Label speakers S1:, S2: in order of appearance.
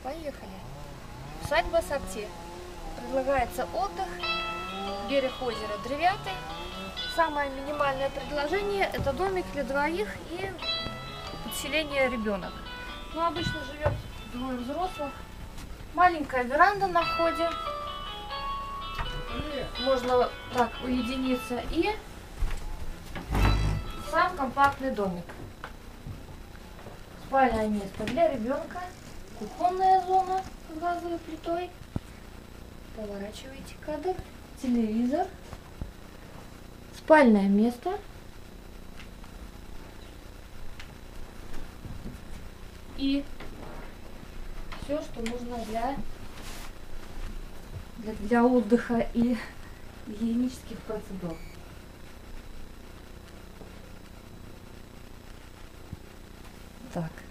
S1: Поехали. Усадьба Сорти. Предлагается отдых. Берег озера Древятый. Самое минимальное предложение — это домик для двоих и подселение ребенок. Ну, обычно живет двое взрослых. Маленькая веранда на входе. Можно так уединиться. И сам компактный домик. Спальное место для ребенка. Кухонная зона с газовой плитой. Поворачивайте кадр. Телевизор. Спальное место. И все, что нужно для отдыха и гигиенических процедур. Так.